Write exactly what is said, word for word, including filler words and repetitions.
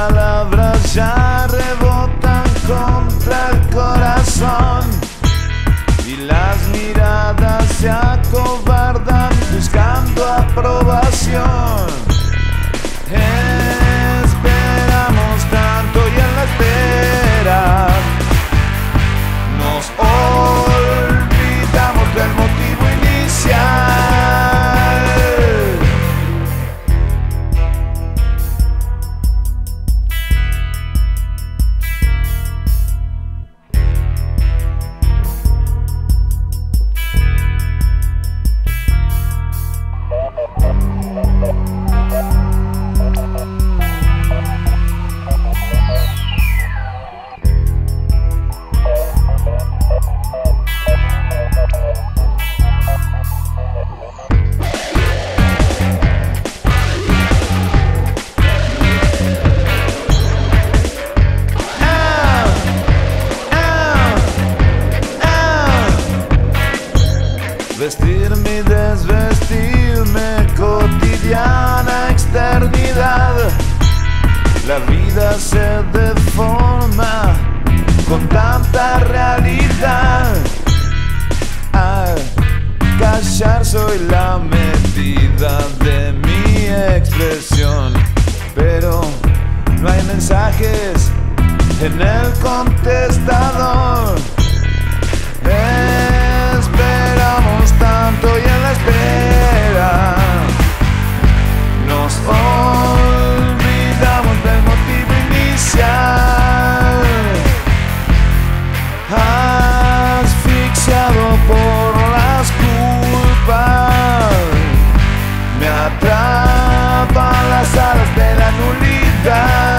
palabras ya rebotan contra el corazón y las miradas se acobardan buscando aprobación. Esperamos tanto y en la espera nos olvidamos del motivo inicial. Vestirme y desvestirme, cotidiana externidad. La vida se deforma con tanta realidad. Al callar soy la medida de mi expresión, pero no hay mensajes en el contestador. Esperamos tanto y en la espera nos olvidamos del motivo inicial. Asfixiado por las culpas, me atrapan las alas de la nulidad.